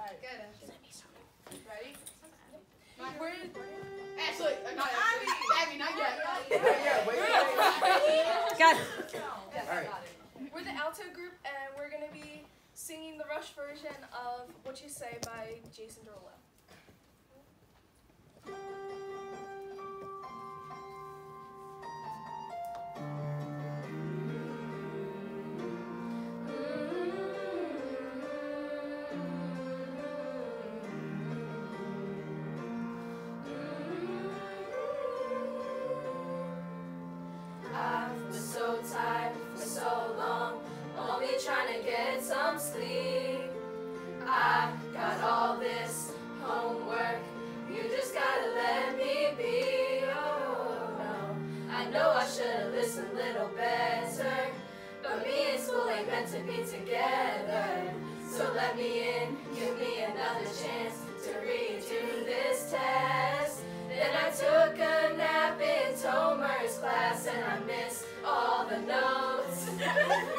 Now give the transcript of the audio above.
Alright. Good, Ashley. Ready? Ashley, not Abby. Abby, not yet. Wait. Got it. Alright. We're the alto group, and we're going to be singing the Rush version of What You Say by Jason Derulo. So tired for so long, only trying to get some sleep. I got all this homework, you just gotta let me be. Oh no, I know I should've listened a little better, but me and school ain't meant to be together. So let me in, give me another chance to redo this test. Then I took a nap in Tomer's class and I missed all the notes.